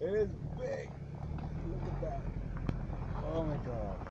It is big. Look at that. Oh my god.